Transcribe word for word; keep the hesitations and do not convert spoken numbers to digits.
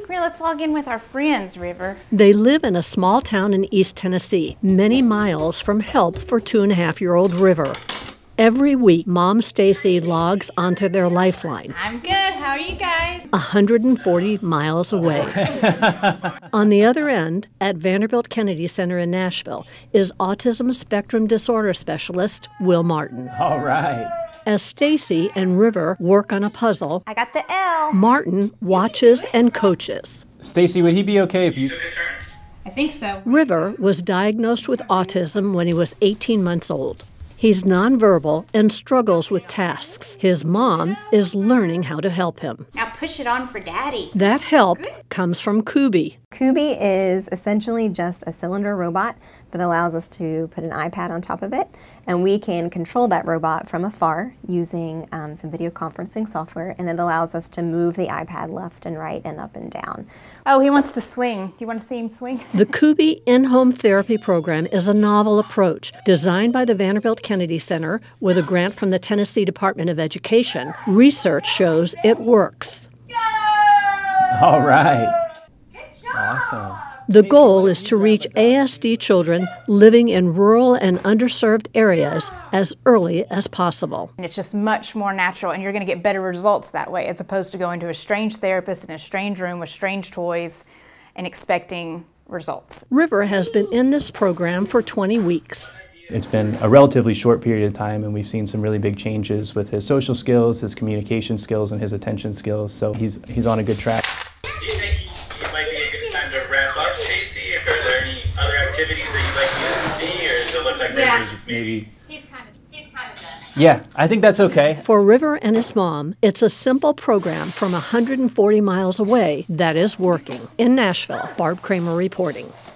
Come here, let's log in with our friends, River. They live in a small town in East Tennessee, many miles from help for two-and-a-half-year-old River. Every week, Mom Stacy logs onto their lifeline. I'm good. How are you guys? one hundred forty miles away. On the other end, at Vanderbilt Kennedy Center in Nashville, is autism spectrum disorder specialist Will Martin. All right. As Stacy and River work on a puzzle, I got the L. Martin watches and coaches. Stacy, would he be okay if you... I think so. River was diagnosed with autism when he was eighteen months old. He's nonverbal and struggles with tasks. His mom is learning how to help him. Now push it on for Daddy. That help comes from Kubi. Kubi is essentially just a cylinder robot that allows us to put an iPad on top of it, and we can control that robot from afar using um, some video conferencing software, and it allows us to move the iPad left and right and up and down. Oh, he wants to swing. Do you want to see him swing? The Kubi in-home therapy program is a novel approach designed by the Vanderbilt Kennedy Center with a grant from the Tennessee Department of Education. Research shows it works. All right. Awesome. The goal is to reach A S D children living in rural and underserved areas as early as possible. And it's just much more natural, and you're going to get better results that way, as opposed to going to a strange therapist in a strange room with strange toys and expecting results. River has been in this program for twenty weeks. It's been a relatively short period of time, and we've seen some really big changes with his social skills, his communication skills, and his attention skills, so he's, he's on a good track. Do you think it might be a good time to wrap up, Stacey? Are there any other activities that you'd like me to see, or does it look like Yeah. Maybe. He's kind of, he's kind of done. Yeah, I think that's okay. For River and his mom, it's a simple program from one hundred forty miles away that is working. In Nashville, Barb Cramer reporting.